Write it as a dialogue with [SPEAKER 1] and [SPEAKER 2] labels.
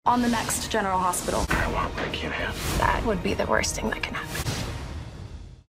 [SPEAKER 1] on the next general hospital.
[SPEAKER 2] I want what I can't have.
[SPEAKER 3] That would be the worst thing that can happen.